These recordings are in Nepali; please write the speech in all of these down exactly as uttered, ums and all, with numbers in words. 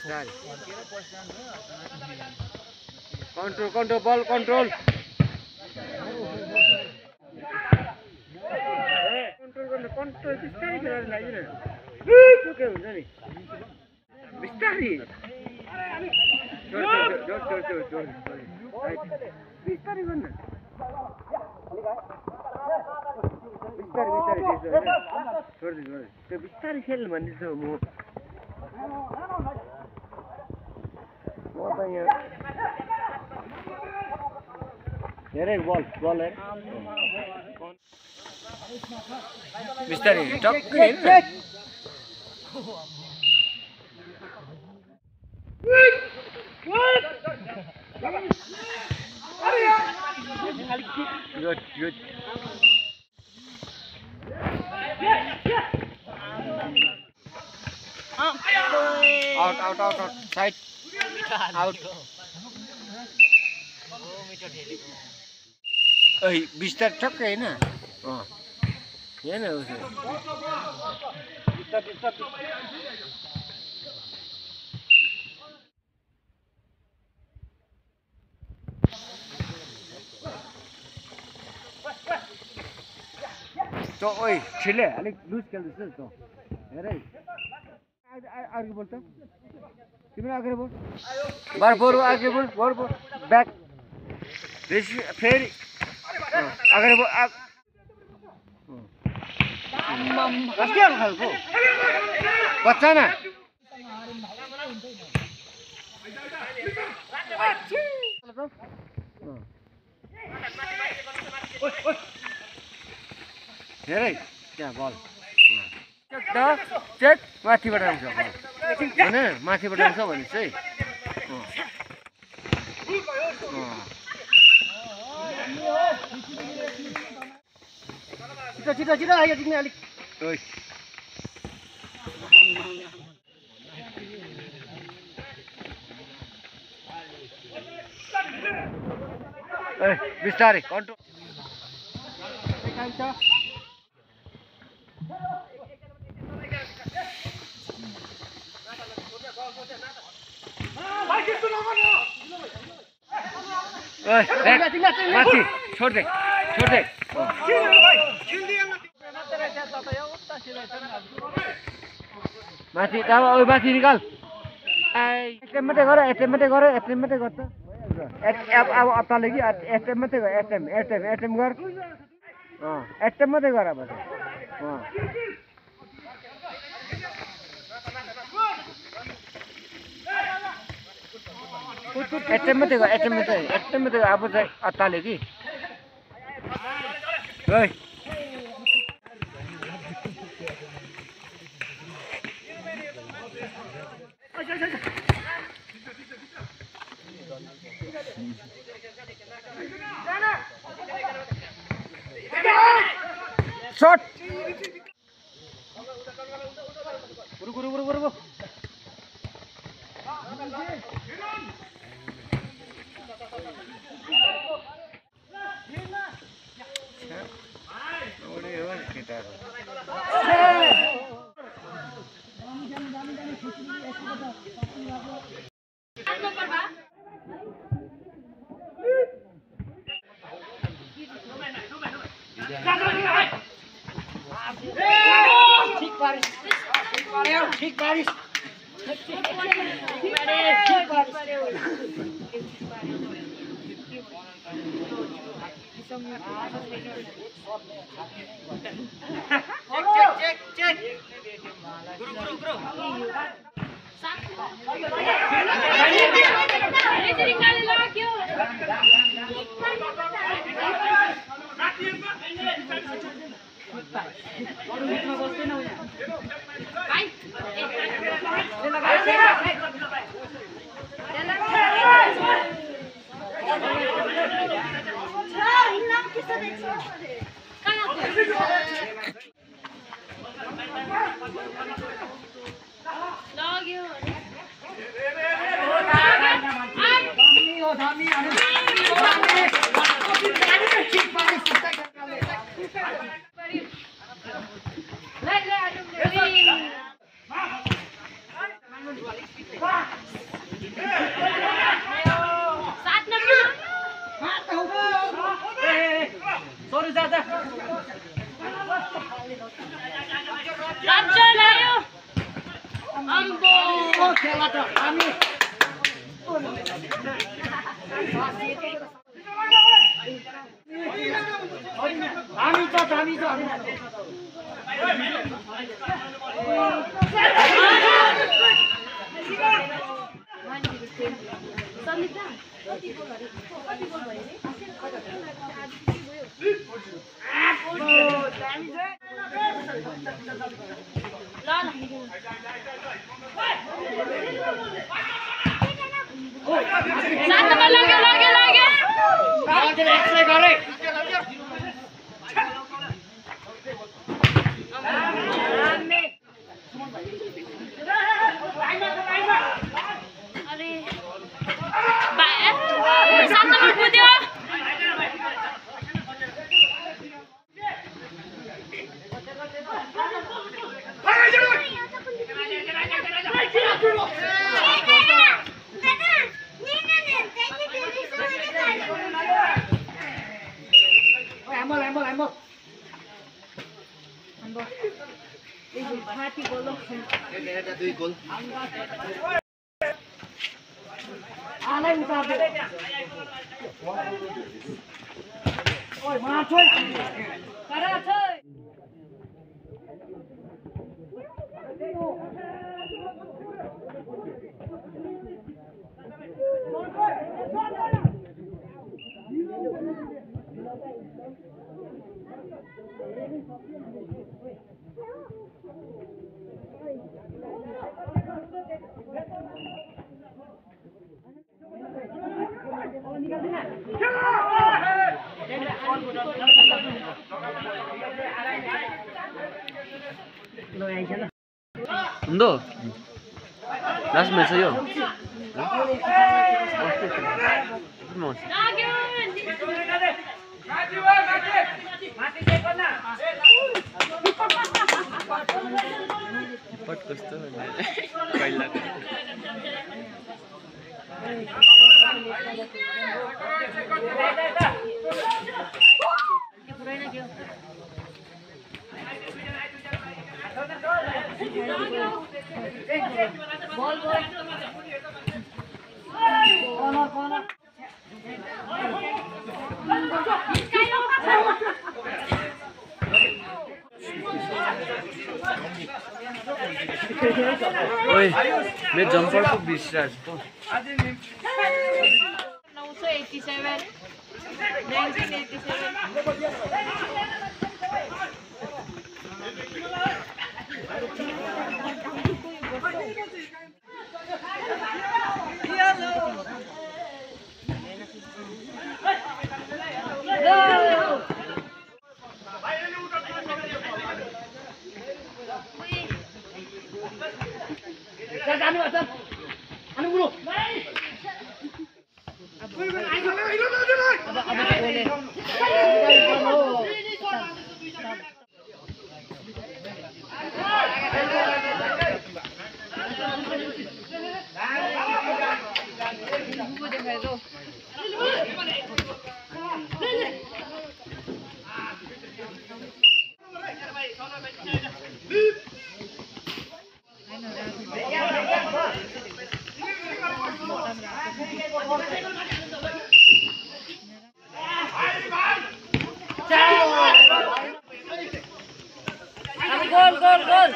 बिस्तारै कन्ट्रोल कन्ट्रोल बल कन्ट्रोल कन्ट्रोल गर्नु कन्ट्रोल बिस्तारै खेलाउनु लागि न के हुन्छ नि बिस्तारै जोड जोड जोड जोड जोड बिस्तारै गर्नु बिस्तारै बिस्तारै छोड्दै छोड्दै त्यो बिस्तारै खेल भन्दैछ म म त यहाँ धेरै बल बल बिस्तारै टक्कै Good, good. Out, out, out, out. Side. Out. Ơi, बिस्तार टक्क है ना? हाँ. ये ना उसे. बिस्तार, बिस्तार. तो ओए छिले अलिक लुज खेल्दैछ त हेर है अघि बोल त तिम्रो अगाडि बोल बार बोल अघि बोल बोल बोल ब्याक फेरि अगाडि बोल कस्तो खालको बच्चा न हेरै त्यहाँ बल चेक त चेक माथिबाट आउँछ बल होइन माथिबाट आउँछ भने चाहिँ छिटो छिटो छिटो आयो तिमी अलिक ए बिस्तारै कन्ट्रोल माथि छोड दे छोड दे माथि अब माथि निकाल एटम मात्रै गर एटम मात्रै गर एटम मात्रै गर्छ अब अब अत्ताले कि एटम मात्रै गर एटम एटम एटम गर अँ एटम मात्रै गर अब अँ एटम मात्रै गर एटम मात्रै एटम मात्रै अब चाहिँ अत्ताले कि ओइ शॉट गुरु गुरु गुरु गुरु ठीक बारिश ठीक बारिश चेक चेक चेक गुरु गुरु गुरु Let, let, Ramcha layo. Ambo. खेला त हामी हामी त हामी त सात नंबर लाग्यो लाग्यो लाग्यो हजुर एक्सरे गरे अरे सात नंबर कुद्यो Amol, amol, amol. Ambo. Ini hati golok. Ini ada dua gol. Alai utar deh. Oi, mana coy? Kara coy. Undo. Last match yo. Vamos. Pot कस्तो पहिला Ball ball. Corner, corner. ओए मैं जंपर को बीस राज तो nine eighty-seven. nineteen eighty-seven. Anu aja. Anu bulu. Gol, gol, gol.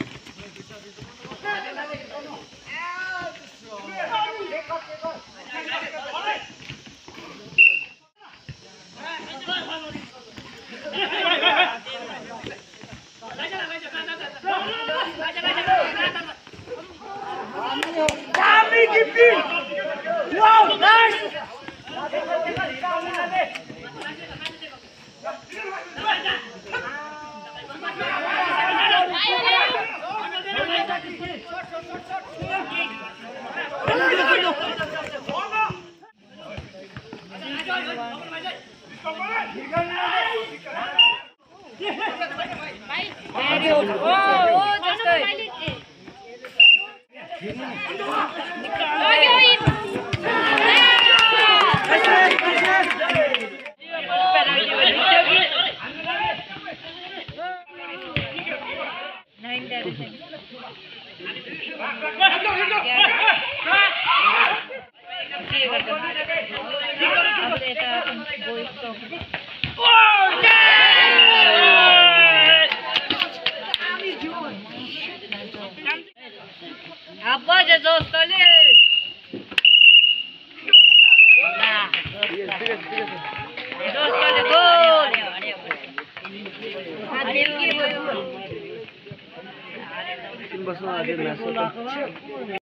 Kami Gipin. Wow, nice. Oh, अब यता बोइज अब जे जोस तले जोस तले गोल तिन वर्षमा अझै म्याच हो त